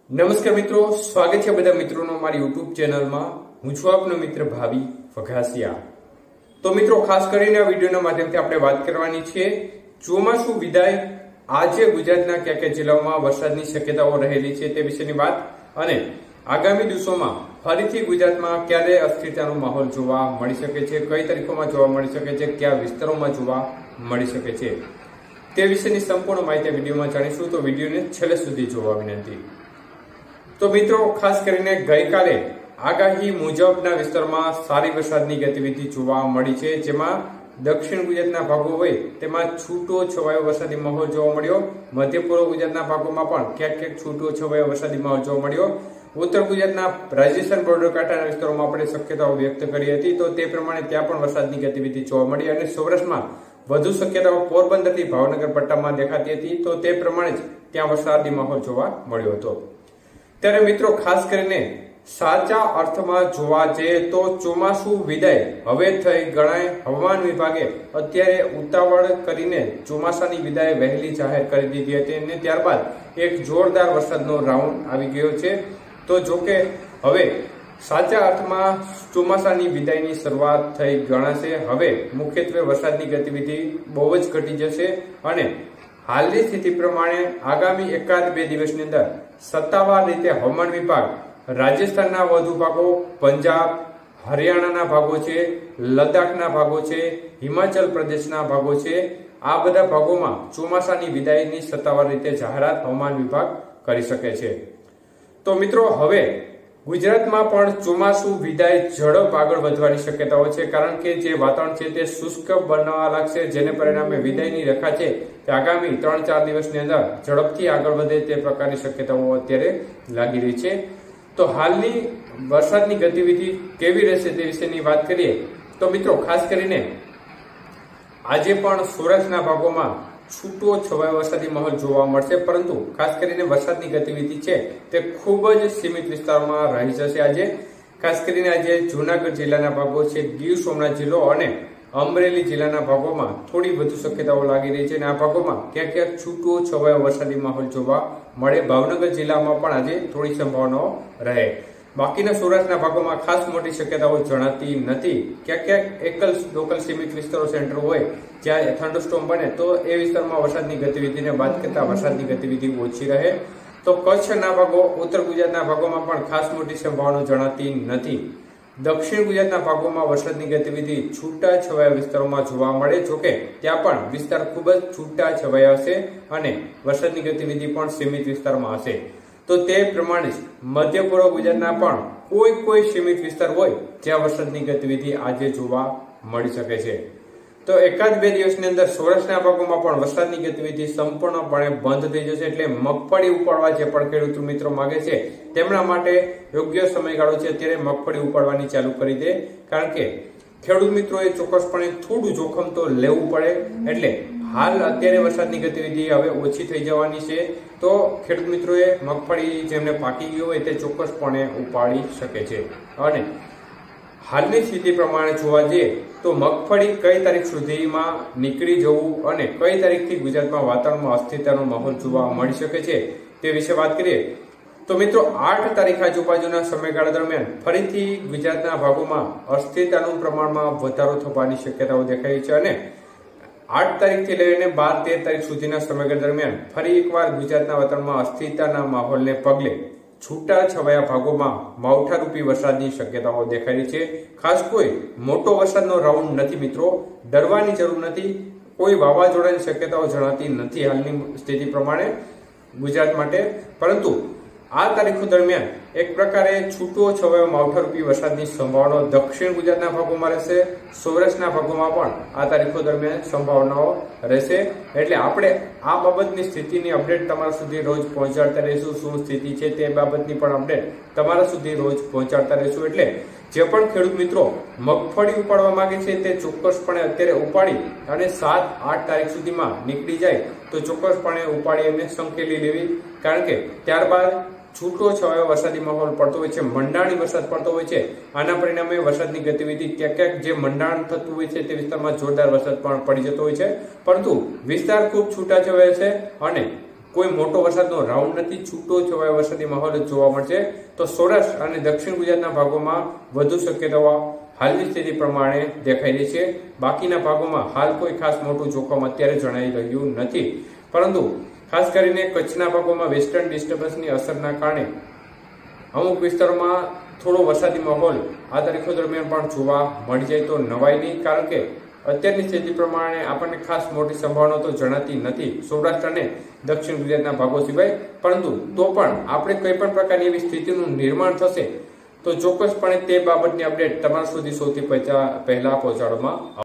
નમસ્કાર મિત્રો, સ્વાગત છે બધા મિત્રોનો મારી યુટ્યુબ ચેનલમાં। હું છું આપનો મિત્ર ભાવી વઘાસિયા। તો મિત્રો, ખાસ કરીને આ વિડીયોના માધ્યમથી આપણે વાત કરવાની છે ચોમાસું વિદાય આજે ગુજરાતના કયા કયા જિલ્લાઓમાં વરસાદની શક્યતાઓ રહેલી છે તે વિશેની વાત, અને આગામી દિવસોમાં ફરીથી ગુજરાતમાં ક્યારે અસ્થિરતાનો માહોલ જોવા મળી શકે છે, કઈ તારીખોમાં જોવા મળી શકે છે, કયા વિસ્તારોમાં જોવા મળી શકે છે તે વિશેની સંપૂર્ણ માહિતી વિડીયોમાં જાણીશું। તો વિડીયોને છેલ્લે સુધી જોવા વિનંતી। તો મિત્રો, ખાસ કરીને ગઈકાલે આગાહી મુજબના વિસ્તારમાં સારી વરસાદની ગતિવિધિ જોવા મળી છે, જેમાં દક્ષિણ ગુજરાતના ભાગો હોય તેમાં છૂટો છવાયો વરસાદી માહોલ જોવા મળ્યો। મધ્ય પૂર્વ ગુજરાતના ભાગોમાં પણ ક્યાંક ક્યાંક છૂટો છવાયો વરસાદી માહોલ જોવા મળ્યો। ઉત્તર ગુજરાતના રાજસ્થાન બોર્ડર કાંઠાના વિસ્તારોમાં આપણે શક્યતાઓ વ્યક્ત કરી હતી, તો તે પ્રમાણે ત્યાં પણ વરસાદની ગતિવિધિ જોવા મળી, અને સૌરાષ્ટ્રમાં વધુ શક્યતાઓ પોરબંદરથી ભાવનગર પટ્ટામાં દેખાતી હતી, તો તે પ્રમાણે જ ત્યાં વરસાદી માહોલ જોવા મળ્યો હતો। ત્યારે મિત્રો, ખાસ કરીને સાચા અર્થમાં જોવા જઈએ તો ચોમાસું વિદાય હવે થઈ ગણાય। હવામાન વિભાગે અત્યારે ઉતાવળ કરીને ચોમાસાની વિદાય વહેલી જાહેર કરી દીધી હતી, અને ત્યારબાદ એક જોરદાર વરસાદનો રાઉન્ડ આવી ગયો છે। તો જોકે હવે સાચા અર્થમાં ચોમાસાની વિદાયની શરૂઆત થઈ ગણાશે। હવે મુખ્યત્વે વરસાદની ગતિવિધિ બહુ જ ઘટી જશે, અને હાલની સ્થિતિ પ્રમાણે આગામી એકાદ બે દિવસની અંદર સત્તાવાર રીતે હવામાન વિભાગ રાજસ્થાનના વધુ ભાગો, પંજાબ, હરિયાણાના ભાગો છે, લદ્દાખના ભાગો છે, હિમાચલ પ્રદેશના ભાગો છે, આ બધા ભાગોમાં ચોમાસાની વિદાયની સત્તાવાર રીતે જાહેરાત હવામાન વિભાગ કરી શકે છે। તો મિત્રો, હવે ગુજરાતમાં પણ ચોમાસું વિદાય ઝડપ આગળ વધવાની શક્યતાઓ છે, કારણ કે જે વાતાવરણ છે તે શુષ્ક બનવા લાગશે, જેને પરિણામે વિદાયની રેખા છે તે આગામી 3-4 દિવસની અંદર ઝડપથી આગળ વધે તે પ્રકારની શક્યતાઓ અત્યારે લાગી રહી છે। તો હાલની વરસાદની ગતિવિધિ કેવી રહેશે તે વિશેની વાત કરીએ તો મિત્રો, ખાસ કરીને આજે પણ સૌરાષ્ટ્રના ભાગોમાં છૂટો છવાયો વરસાદી માહોલ જોવા મળશે, પરંતુ ખાસ કરીને વરસાદની ગતિવિધિ છે તે ખૂબ જ સીમિત વિસ્તારમાં રહી જશે। આજે ખાસ કરીને આજે જૂનાગઢ જિલ્લાના ભાગો છે, ગીર સોમનાથ જિલ્લો અને અમરેલી જિલ્લાના ભાગોમાં થોડી વધુ શક્યતાઓ લાગી રહી છે, અને આ ભાગોમાં ક્યાંક ક્યાંક છૂટો છવાયો વરસાદી માહોલ જોવા મળે। ભાવનગર જિલ્લામાં પણ આજે થોડી સંભાવનાઓ રહે। બાકીના સૌરાષ્ટ્રના ભાગોમાં ખાસ મોટી શક્યતાઓ જણાતી નથી। ક્યાંક ક્યાંક એકલ લોકલ સીમિત વિસ્તારો સેન્ટર હોય જ્યાં થંડરસ્ટોર્મ બને, તો એ વિસ્તારમાં વરસાદની ગતિવિધિને બાદ કરતા વરસાદની ગતિવિધિ ઓછી રહે। તો કચ્છના ભાગો, ઉત્તર ગુજરાતના ભાગોમાં પણ ખાસ મોટી સંભાવના જણાતી નથી। દક્ષિણ ગુજરાતના ભાગોમાં વરસાદની ગતિવિધિ છૂટા છવાયા વિસ્તારોમાં જોવા મળે, જોકે ત્યાં પણ વિસ્તાર ખૂબ જ છૂટા છવાયા હશે અને વરસાદની ગતિવિધિ પણ સીમિત વિસ્તારમાં હશે। તો તે પ્રમાણે જ મધ્ય પૂર્વ ગુજરાતના પણ કોઈ સીમિત વિસ્તાર હોય જ્યાં વરસાદની ગતિવિધિ આજે જોવા મળી શકે છે। તો એકાદ બે દિવસની અંદર સૌરાષ્ટ્રના ભાગોમાં પણ વરસાદની ગતિવિધિ સંપૂર્ણપણે બંધ થઈ જશે, એટલે મગફળી ઉપાડવા જે પણ ખેડૂત મિત્રો માંગે છે તેમના માટે યોગ્ય સમયગાળો છે, ત્યારે મગફળી ઉપાડવાની ચાલુ કરી દે, કારણ કે ખેડૂત મિત્રોએ ચોક્કસપણે થોડું જોખમ તો લેવું પડે। એટલે હાલ અત્યારે વરસાદની ગતિવિધિ હવે ઓછી થઈ જવાની છે, તો ખેડૂત મિત્રોએ મગફળી જેમને પાકી ગઈ હોય તે ચોક્કસપણે ઉપાડી શકે છે। અને હાલની સ્થિતિ પ્રમાણે જોવા જઈએ તો મગફળી કઈ તારીખ સુધીમાં નીકળી જવું અને કઈ તારીખથી ગુજરાતમાં વાતાવરણમાં અસ્થિરતાનો માહોલ જોવા મળી શકે છે તે વિશે વાત કરીએ તો મિત્રો, 8 તારીખ આજુબાજુના સમયગાળા દરમિયાન ફરીથી ગુજરાતના ભાગોમાં અસ્થિરતાનું પ્રમાણમાં વધારો થવાની શક્યતાઓ દેખાઈ છે, અને 8 તારીખથી લઈને 12-13 તારીખ સુધીના સમયગાળા દરમિયાન ફરી એકવાર ગુજરાતના વાતાવરણમાં અસ્થિરતાના માહોલને પગલે છૂટા છવાયા ભાગોમાં માવઠારૂપી વરસાદની શક્યતાઓ દેખાઈ રહી છે। ખાસ કોઈ મોટો વરસાદનો રાઉન્ડ નથી મિત્રો, ડરવાની જરૂર નથી, કોઈ વાવાઝોડાની શક્યતાઓ જણાતી નથી હાલની સ્થિતિ પ્રમાણે ગુજરાત માટે, પરંતુ આ તારીખો દરમિયાન એક પ્રકારે છૂટો છવાયો માવઠારૂપી વરસાદની સંભાવનાઓ દક્ષિણ ગુજરાતના ભાગોમાં રહેશે, સૌરાષ્ટ્રના ભાગોમાં પણ આ તારીખો દરમિયાન સંભાવનાઓ રહેશે। એટલે આપણે આ બાબતની સ્થિતિની અપડેટ તમારા સુધી રોજ પહોંચાડતા રહીશું। શું સ્થિતિ છે તે બાબતની પણ અપડેટ તમારા સુધી રોજ પહોંચાડતા રહીશું। એટલે જે પણ ખેડૂત મિત્રો મગફળી ઉપાડવા માંગે છે તે ચોક્કસપણે અત્યારે ઉપાડી અને 7-8 તારીખ સુધીમાં નીકળી જાય તો ચોક્કસપણે ઉપાડી એમને સંકેલી લેવી, કારણ કે ત્યારબાદ છૂટો છવાયો વરસાદી માહોલ પડતો હોય છે, મંડાણી વરસાદ પડતો હોય છે, આના પરિણામે વરસાદની ગતિવિધિ ક્યાંક ક્યાંક જે મંડાણ થતું હોય છે તે વિસ્તારમાં જોરદાર વરસાદ પણ પડી જતો હોય છે, પરંતુ વિસ્તાર ખૂબ છૂટા છવાયા છે અને કોઈ મોટો વરસાદનો રાઉન્ડ નથી, છૂટો છવાયો વરસાદી માહોલ જ જોવા મળશે. તો સૌરાષ્ટ્ર અને દક્ષિણ ગુજરાતના ભાગોમાં વધુ શક્યતાઓ હાલની સ્થિતિ પ્રમાણે દેખાઈ રહી છે. બાકીના ભાગોમાં હાલ કોઈ ખાસ મોટું જોખમ અત્યારે જણાઈ રહ્યું નથી, પરંતુ ખાસ કરીને કચ્છના ભાગોમાં વેસ્ટર્ન ડિસ્ટર્બન્સની અસરના કારણે અમુક વિસ્તારોમાં થોડો વરસાદી માહોલ આ તારીખો દરમિયાન પણ જોવા મળી જાય તો નવાઈ નહીં, કારણ કે અત્યારની સ્થિતિ પ્રમાણે આપણને ખાસ મોટી સંભાવના તો જણાતી નથી સૌરાષ્ટ્ર અને દક્ષિણ ગુજરાતના ભાગો સિવાય. પરંતુ તો પણ આપણે કોઈ પણ પ્રકારની એવી સ્થિતિનું નિર્માણ થશે તો ચોક્કસપણે તે બાબતની અપડેટ તમારા સુધી સૌથી પહેલા પહોંચાડવામાં